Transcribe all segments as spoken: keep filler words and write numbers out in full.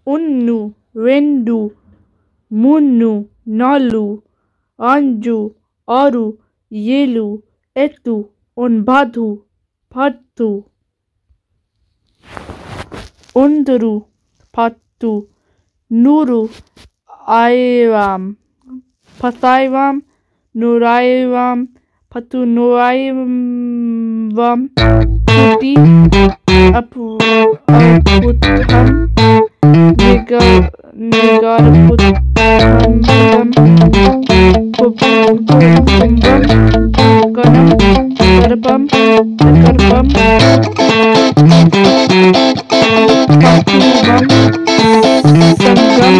Unnu, Rendu, Munnu, Nalu, Anju, Aru, Yelu, Etu, Onbadhu, Patu, Undru, Patu, Nuru, Airam, Pathairam, Nurairam, Patunurairam, Puti, Apu, Aputam, Nigar, Nigarputam, Kumbam, Ganam, Garbam, Garbam, Patubam, Sangam,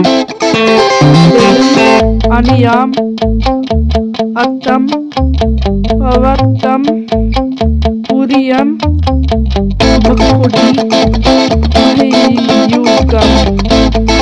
Aniyam, Attam, Pavattam, Puriyam, Bhakudi, Mahiyugam.